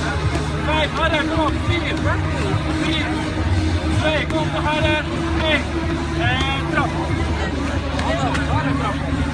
5, harder, kom op. 4, 4, 2, kom nog harder. 1. En trap. Harder trappen.